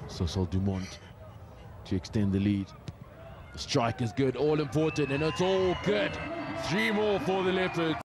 Cecil Dumont to extend the lead. The strike is good, all important, and it's all good. 3 more for the Leopards.